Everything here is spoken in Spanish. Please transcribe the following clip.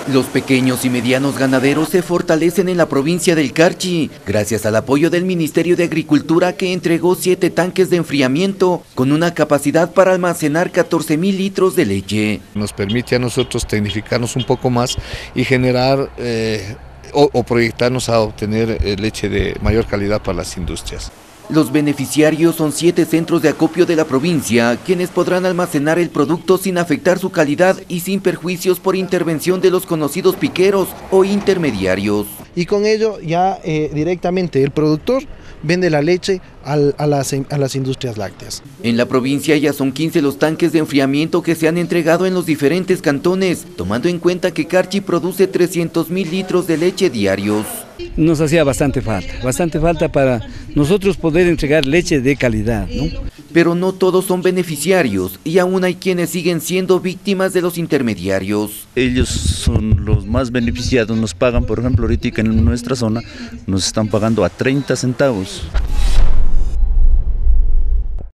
Los pequeños y medianos ganaderos se fortalecen en la provincia del Carchi, gracias al apoyo del Ministerio de Agricultura que entregó 7 tanques de enfriamiento con una capacidad para almacenar 14.000 litros de leche. Nos permite a nosotros tecnificarnos un poco más y generar o proyectarnos a obtener leche de mayor calidad para las industrias. Los beneficiarios son 7 centros de acopio de la provincia, quienes podrán almacenar el producto sin afectar su calidad y sin perjuicios por intervención de los conocidos piqueros o intermediarios. Y con ello ya directamente el productor vende la leche a las industrias lácteas. En la provincia ya son 15 los tanques de enfriamiento que se han entregado en los diferentes cantones, tomando en cuenta que Carchi produce 300.000 litros de leche diarios. Nos hacía bastante falta para nosotros poder entregar leche de calidad, ¿no? Pero no todos son beneficiarios y aún hay quienes siguen siendo víctimas de los intermediarios. Ellos son los más beneficiados, nos pagan, por ejemplo, ahorita en nuestra zona nos están pagando a 30 centavos